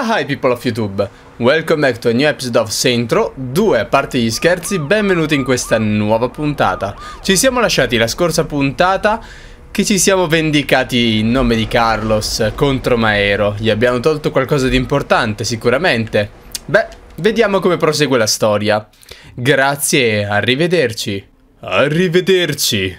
Hi people of YouTube, welcome back to a new episode of Saints Row 2. A parte gli scherzi, benvenuti in questa nuova puntata. Ci siamo lasciati la scorsa puntata che ci siamo vendicati in nome di Carlos contro Maero. Gli abbiamo tolto qualcosa di importante sicuramente. Beh, vediamo come prosegue la storia. Grazie e arrivederci. Arrivederci.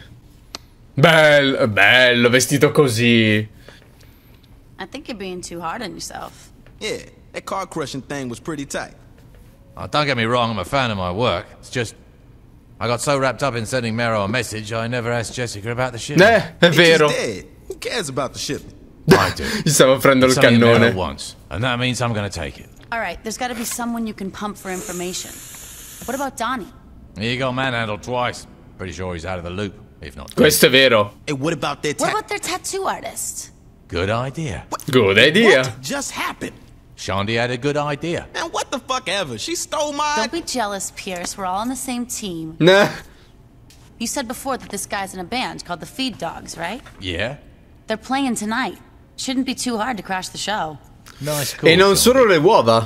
Bello vestito così. I think you're being too hard on yourself. Yeah, that car crushing thing was pretty tight. Oh, don't get me wrong, I'm a fan of my work. It's just I got so wrapped up in sending Mero a message, I never asked Jessica about the shipment. È vero. It's dead. Who cares about the shipment? I do. Gli stavo prendendo il It's something cannone. Mero wants, and that means I'm gonna take it. All right, there's got to be someone you can pump for information. What about Donnie? He got manhandled twice. Pretty sure he's out of the loop, if not dead. Questo è vero. Hey, what about that What about their tattoo artist? Good idea. Good idea. What just happened? Shandy had a good idea. Man, what the fuck ever? She stole my... Don't be jealous, Pierce. We're all on the same team. Nah. You said before that this guy's in a band called the Feed Dogs, right? Yeah? They're playing tonight. Shouldn't be too hard to crash the show. Nice call. E non Shandy. solo le uova.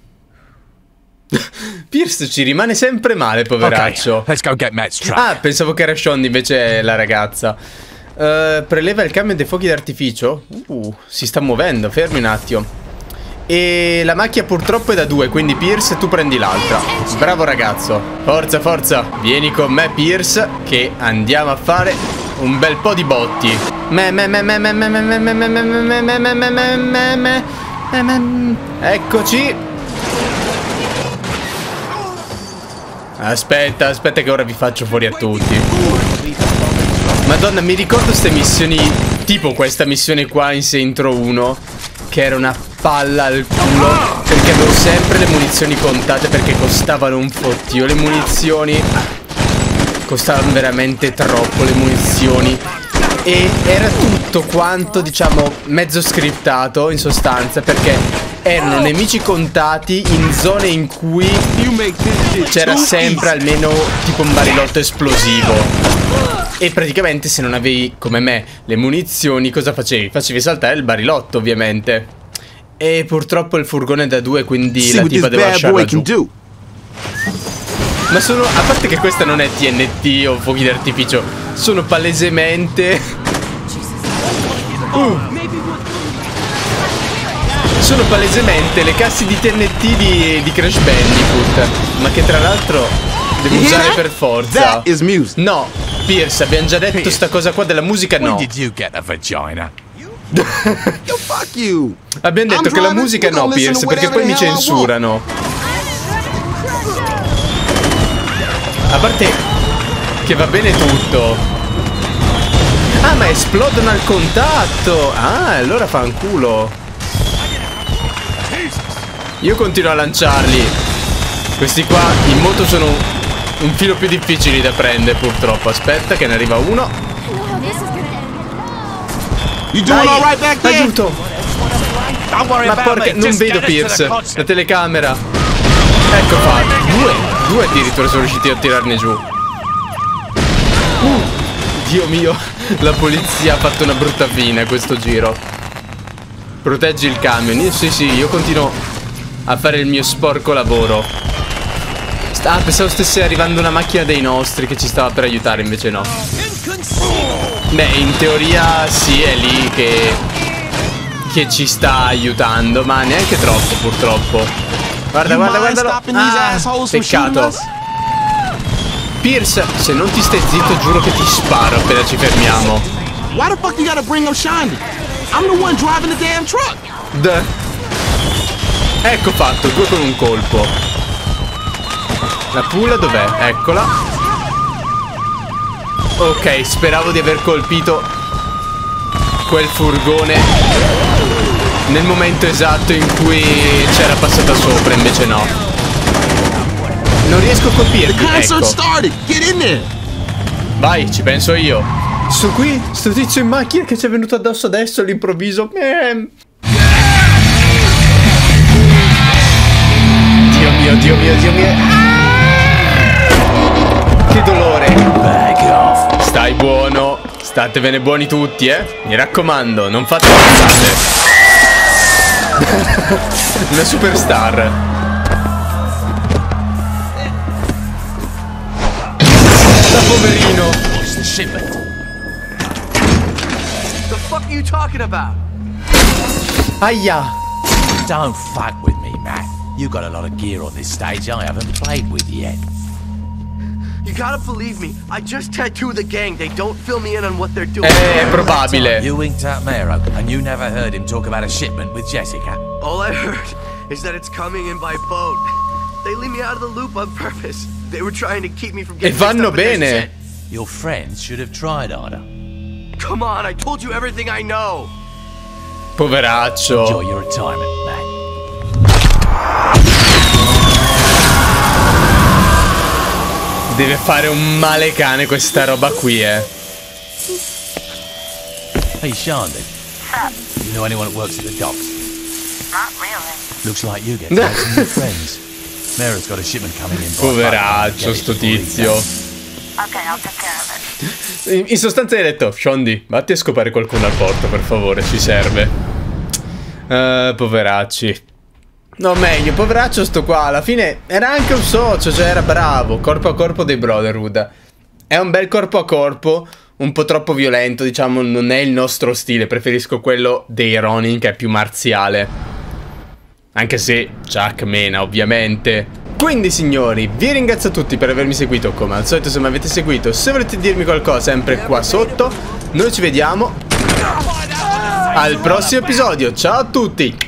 Pierce ci rimane sempre male, poveraccio. Okay, let's go get Matt's truck. Ah, pensavo che era Shonda invece la ragazza. Preleva il camion dei fuochi d'artificio. Si sta muovendo, fermi un attimo. E la macchina purtroppo è da due, quindi Pierce tu prendi l'altra. Bravo ragazzo. Forza, forza. Vieni con me Pierce, che andiamo a fare un bel po' di botti. Eccoci. Aspetta che ora vi faccio fuori a tutti. Madonna, mi ricordo queste missioni, tipo questa missione qua in Saints Row 1, che era una palla al culo, perché avevo sempre le munizioni contate, perché costavano un fottio. Le munizioni costavano veramente troppo, le munizioni. E era tutto quanto, diciamo, mezzo scriptato in sostanza, perché erano nemici contati in zone in cui c'era sempre almeno tipo un barilotto esplosivo. E praticamente se non avevi, come me, le munizioni, cosa facevi? Facevi saltare il barilotto, ovviamente. E purtroppo il furgone è da due, quindi la tipa deve lasciarla giù. Ma sono, a parte che questa non è TNT o fuochi d'artificio, sono palesemente sono palesemente le casse di TNT di Crash Bandicoot. Ma che tra l'altro devo usare per forza. No, Pierce, abbiamo già detto sta cosa qua della musica, no. When did you get a vagina? Yo, fuck you. Abbiamo detto che la musica no, Pierce, perché poi mi censurano. A parte che va bene tutto. Ah, ma esplodono al contatto. Ah, allora fanculo. Io continuo a lanciarli. Questi qua in moto sono un filo più difficili da prendere, purtroppo. Aspetta che ne arriva uno. Dai, aiuto. Ma porca, non vedo Pierce. La telecamera. Ecco fatto. Due addirittura sono riusciti a tirarne giù. Dio mio, la polizia ha fatto una brutta fine a questo giro. Proteggi il camion. Sì, io continuo a fare il mio sporco lavoro. Ah, pensavo stesse arrivando una macchina dei nostri che ci stava per aiutare, invece no. Beh, in teoria sì, è lì che ci sta aiutando, ma neanche troppo, purtroppo. Guardalo. Ah, peccato. Pierce, se non ti stai zitto giuro che ti sparo appena ci fermiamo. Why the fuck you gotta bring up Shandy? I'm the one driving the damn truck. Ecco fatto, due con un colpo. La pula dov'è? Eccola. Ok, speravo di aver colpito quel furgone nel momento esatto in cui c'era passata sopra, invece no. Non riesco a colpirti, ecco. Vai, ci penso io. Sto qui, sto tizio in macchina che ci è venuto addosso adesso all'improvviso. Dio mio. Che dolore. Back off. Stai buono. Statevene buoni tutti, Mi raccomando, non fate cazzate. Una superstar. Da poverino. What's the shipment? The fuck are you talking about? Aia. Don't fuck with me, Matt. You got a lot of gear on this stage I haven't played with yet. You gotta believe me. I just tattooed the gang. They don't fill me in on what they're doing. È probabile. You winked at Mero, and you never heard him talk about a shipment with Jessica. All I heard is that it's coming in by boat. They leave me out of the loop on purpose. They were trying to keep me from E getting vanno mixed up in their bene. Your friends should have tried harder. shit. Come on, I told you everything I know. Poveraccio. Enjoy your retirement, Matt. Deve fare un male cane questa roba qui, Hey, Shandy. You know anyone that works at the docks? Not really. Looks like you get to make some new friends. Mero's got a shipment coming in. by boat. Poveraccio sto tizio. Okay, I'll take care of it. In sostanza hai detto, Shondi, vatti a scopare qualcuno al porto, per favore, ci serve. Poveracci. No, meglio, poveraccio sto qua. Alla fine era anche un socio, cioè era bravo. Corpo a corpo dei Brotherhood. È un bel corpo a corpo, un po' troppo violento, diciamo, non è il nostro stile. Preferisco quello dei Ronin, che è più marziale. Anche se Chuck mena, ovviamente. Quindi, signori, vi ringrazio a tutti per avermi seguito. Come al solito, se mi avete seguito, se volete dirmi qualcosa, sempre qua sotto. Noi ci vediamo al prossimo episodio. Ciao a tutti.